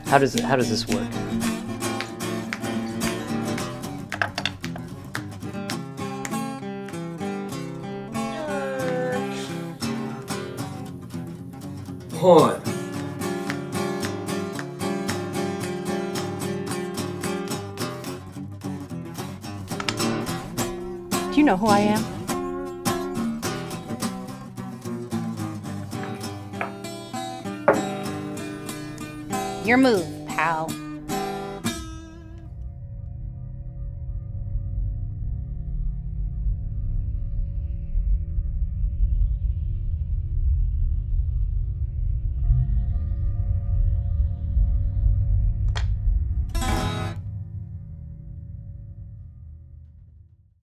How does this work? Pawn. Do you know who I am? Your move, pal.